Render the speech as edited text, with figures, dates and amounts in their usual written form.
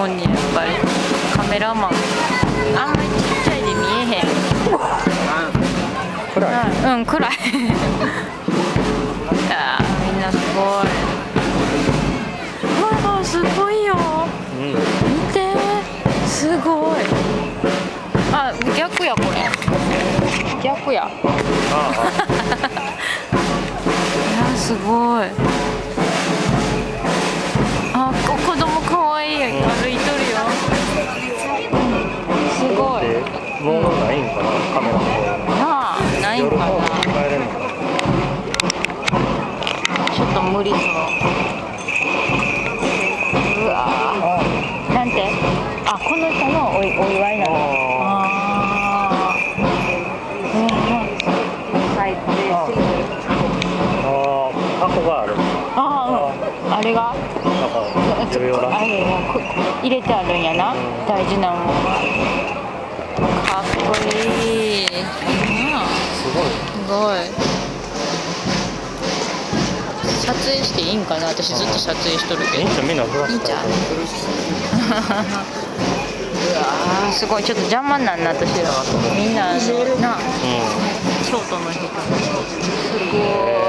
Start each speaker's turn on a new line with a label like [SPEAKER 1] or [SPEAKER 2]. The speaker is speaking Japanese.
[SPEAKER 1] 本人やっぱりカメラマンあんまりちっちゃいで見えへん。
[SPEAKER 2] 暗い。
[SPEAKER 1] うん、暗い。いやみんなすごい。わあ、すごいよ。見て、すごい。あ、逆やこれ。逆や。いや、すごい。あ、子供可愛い歩いとるよ。すごい。
[SPEAKER 2] もうないんかな、カメラの方。
[SPEAKER 1] なあ、ないんかな。
[SPEAKER 2] 帰れるのかな。
[SPEAKER 1] ちょっと無理そう。うわー。なんて？あ、この人のお祝いなの。ああ。
[SPEAKER 2] 箱がある。
[SPEAKER 1] ああ、うん。あれが？
[SPEAKER 2] なんか重要な。
[SPEAKER 1] あれ入れてあるんやな。大事なもん。かっこいい。
[SPEAKER 2] すごい。
[SPEAKER 1] すごい。撮影していいんかな。私ずっと撮影しとるけど。
[SPEAKER 2] いいんちゃう、みんなフラッシュ
[SPEAKER 1] いいんちゃう。うわー、すごい。ちょっと邪魔なんな私ら。みんなな、京都の人。すごい。